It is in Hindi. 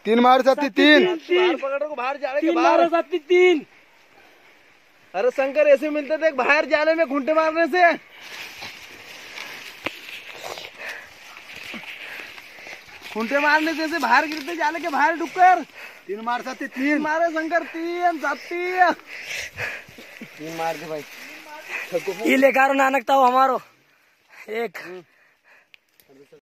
तीन मार साथी तीन। बाहर पकड़ो, बाहर जाने के तीन बाहर। मारो साथी तीन। अरे शंकर ऐसे मिलते थे बाहर जाने में घुंटे मारने से। घुंटे मारने से ऐसे बाहर गिरते जाले के बाहर डुक्कर। तीन मार साथी तीन तीन। मारे शंकर, तीन साथी। तीन मार दे भाई। ये लेकर नानक था हमारो एक।